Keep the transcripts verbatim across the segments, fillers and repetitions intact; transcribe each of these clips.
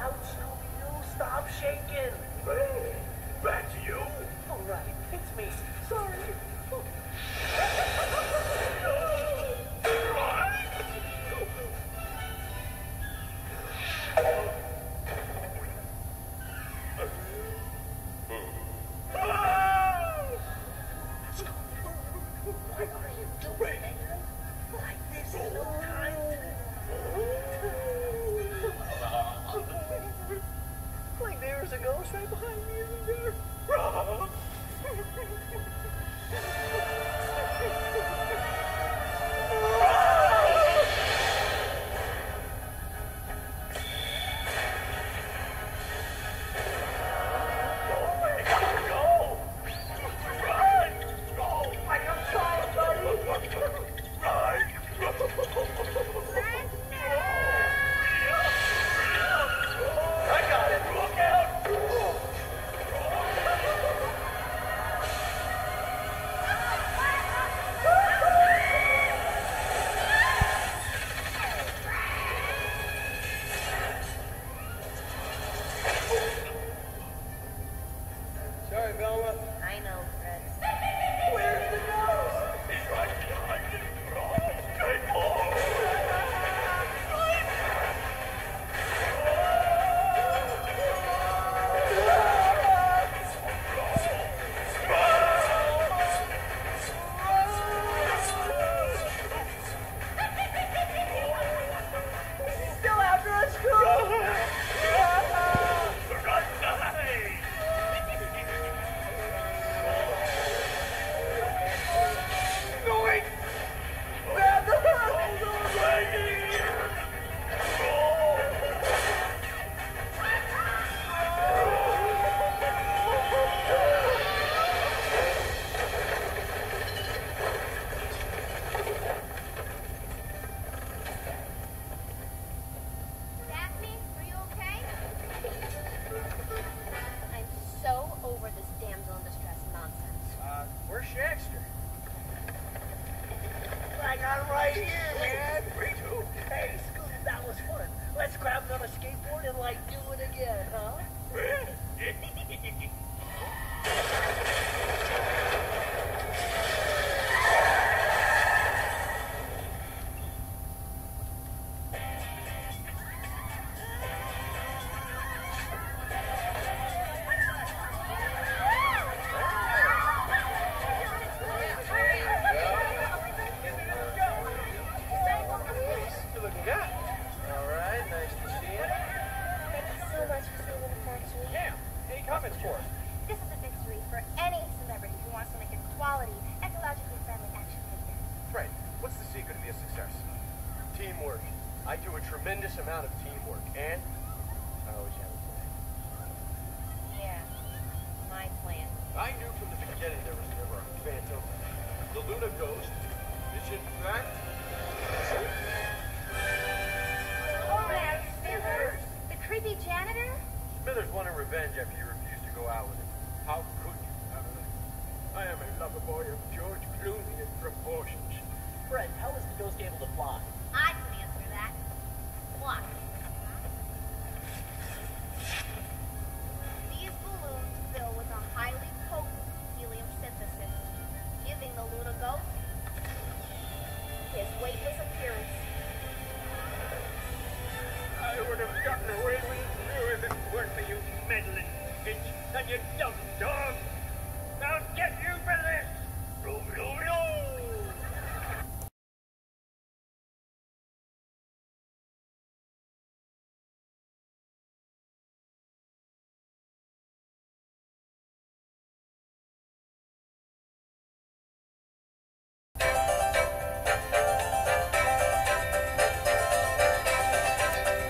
out, Scooby-Doo. Stop shaking. Hey, back to you. All right, it's me. Sorry. What are you doing? Like this is no time to... Like there's a ghost right behind me, isn't there? Tremendous amount of teamwork, and I always have a plan. Yeah, my plan. I knew from the beginning there was never a phantom. The Luna Ghost is in fact... Oh, man, Smithers! The creepy janitor? Smithers wanted revenge after you refused to go out with him. How could you, Evelyn? I am a lover boy of George Clooney in proportions. Fred, how is the ghost able to fly? I can answer that. Why? These balloons fill with a highly potent helium synthesis, giving the Luna Ghost his weightless appearance. I would have gotten away with you if it weren't for you meddling bitch and you dumb dog. I'll get you for this! Romeo!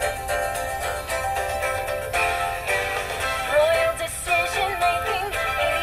Royal decision making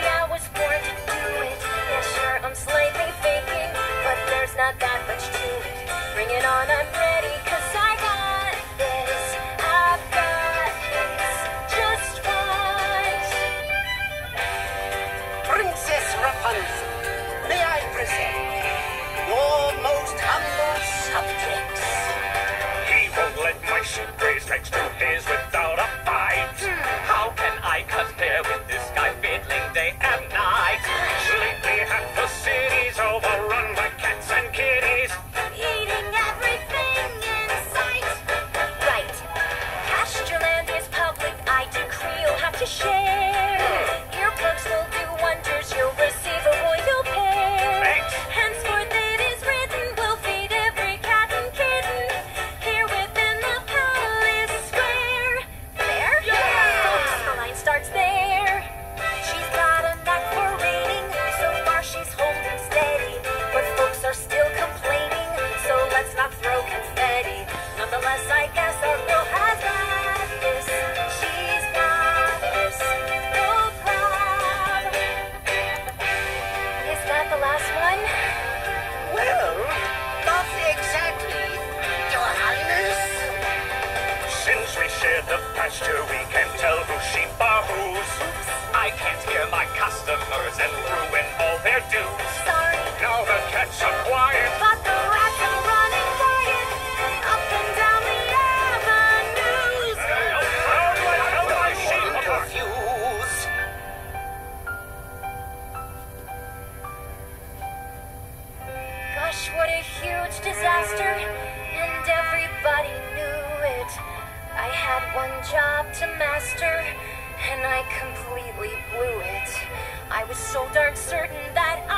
we can tell who's sheep or who's. I can't hear my customers and ruin all their dues. Sorry, Now the cats are quiet. but the rats are running riot up and down the avenues. How do I sheep Refuse. Gosh, what a huge disaster, and everybody knew it. I had one job to master, and I completely blew it. I was so darn certain that